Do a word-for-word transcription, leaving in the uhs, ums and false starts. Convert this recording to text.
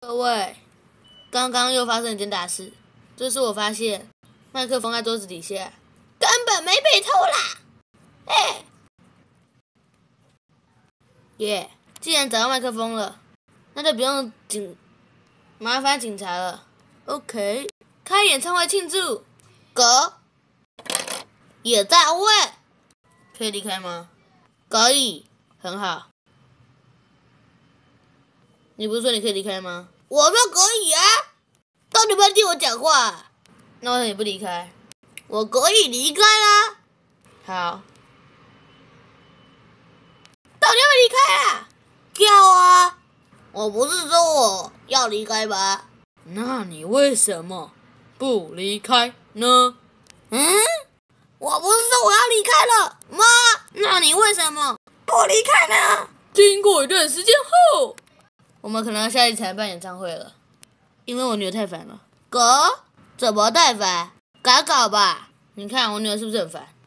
各位，刚刚又发生一件大事，这是我发现麦克风在桌子底下，根本没被偷啦！哎，耶！既然找到麦克风了，那就不用警麻烦警察了。OK， 开演唱会庆祝，哥也在位，可以离开吗？可以，很好。你不是说你可以离开吗？我说可以啊，到底不要听我讲话？那为什么你不离开？我可以离开啦。好，到底要不要离开啊？要啊！我不是说我要离开吗？那你为什么不离开呢？嗯，我不是说我要离开了吗？那你为什么不离开呢？经过一段时间后，我们可能要下一场办演唱会了，因为我女儿太烦了。哥，怎么太烦？改搞吧。你看我女儿是不是很烦？